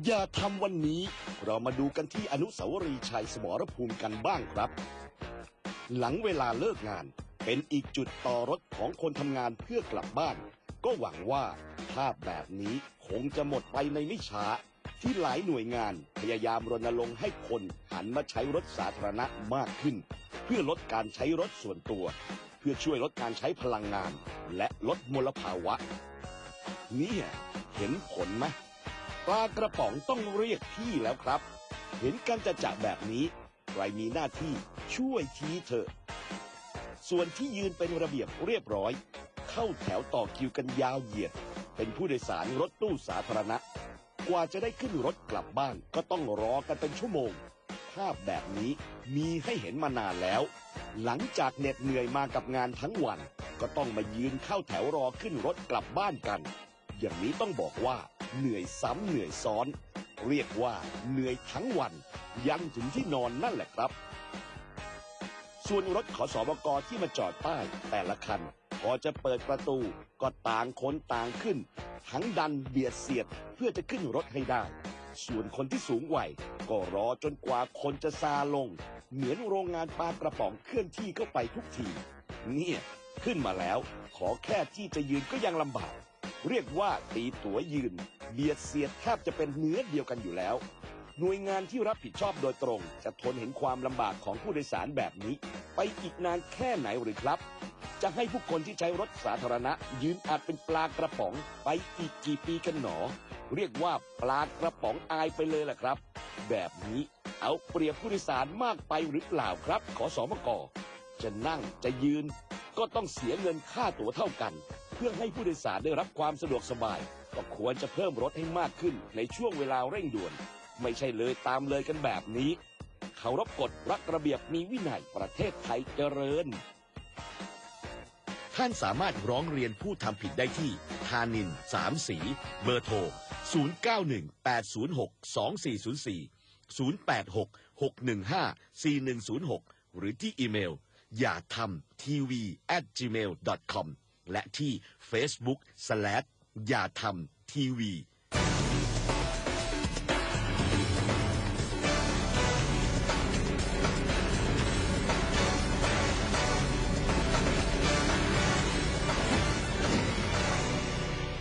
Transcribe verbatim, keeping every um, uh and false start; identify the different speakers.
Speaker 1: อย่าทำวันนี้เรามาดูกันที่อนุสาวรีย์ชัยสมรภูมิกันบ้างครับหลังเวลาเลิกงานเป็นอีกจุดต่อรถของคนทำงานเพื่อกลับบ้านก็หวังว่าภาพแบบนี้คงจะหมดไปในไม่ช้าที่หลายหน่วยงานพยายามรณรงค์ให้คนหันมาใช้รถสาธารณะมากขึ้นเพื่อลดการใช้รถส่วนตัวเพื่อช่วยลดการใช้พลังงานและลดมลภาวะเนี่ยเห็นผลไหมปลากระป๋องต้องเรียกพี่แล้วครับเห็นกันจะจะแบบนี้ใครมีหน้าที่ช่วยทีเถอะส่วนที่ยืนเป็นระเบียบเรียบร้อยเข้าแถวต่อคิวกันยาวเหยียดเป็นผู้โดยสารรถตู้สาธารณะกว่าจะได้ขึ้นรถกลับบ้านก็ต้องรอกันเป็นชั่วโมงภาพแบบนี้มีให้เห็นมานานแล้วหลังจากเหน็ดเหนื่อยมากับงานทั้งวันก็ต้องมายืนเข้าแถวรอขึ้นรถกลับบ้านกันอย่างนี้ต้องบอกว่าเหนื่อยซ้ำเหนื่อยซ้อนเรียกว่าเหนื่อยทั้งวันยันถึงที่นอนนั่นแหละครับส่วนรถขสมกที่มาจอดป้ายแต่ละคันพอจะเปิดประตูก็ต่างคนต่างขึ้นทั้งดันเบียดเสียดเพื่อจะขึ้นรถให้ได้ส่วนคนที่สูงวัยก็รอจนกว่าคนจะซาลงเหมือนโรงงานปลากระป๋องเคลื่อนที่เข้าไปทุกทีเนี่ยขึ้นมาแล้วขอแค่ที่จะยืนก็ยังลำบากเรียกว่าตีตั๋วยืนเบียดเสียดแทบจะเป็นเนื้อเดียวกันอยู่แล้วหน่วยงานที่รับผิดชอบโดยตรงจะทนเห็นความลำบากของผู้โดยสารแบบนี้ไปอีกนานแค่ไหนหรือครับจะให้ผู้คนที่ใช้รถสาธารณะยืนอาจเป็นปลากระป๋องไปอีกกี่ปีกันหนอเรียกว่าปลากระป๋องอายไปเลยล่ะครับแบบนี้เอาเปรียบผู้โดยสารมากไปหรือเปล่าครับขสมกจะนั่งจะยืนก็ต้องเสียเงินค่าตั๋วเท่ากันเพื่อให้ผู้โดยสารได้รับความสะดวกสบายก็ควรจะเพิ่มรถให้มากขึ้นในช่วงเวลาเร่งด่วนไม่ใช่เลยตามเลยกันแบบนี้เคารพกฎรักระเบียบมีวินัยประเทศไทยเจริญท่านสามารถร้องเรียนผู้ทำผิดได้ที่ธานินสามสีเบอร์โทรศูนย์ เก้า หนึ่ง แปด ศูนย์ หก สอง สี่ ศูนย์ สี่ ศูนย์ แปด หก หก หนึ่ง ห้า สี่ หนึ่ง ศูนย์ หกหรือที่อีเมลอย่าทำทีวี แอท จีเมล ดอท คอม และที่ Facebook สแลช อย่าทำทีวี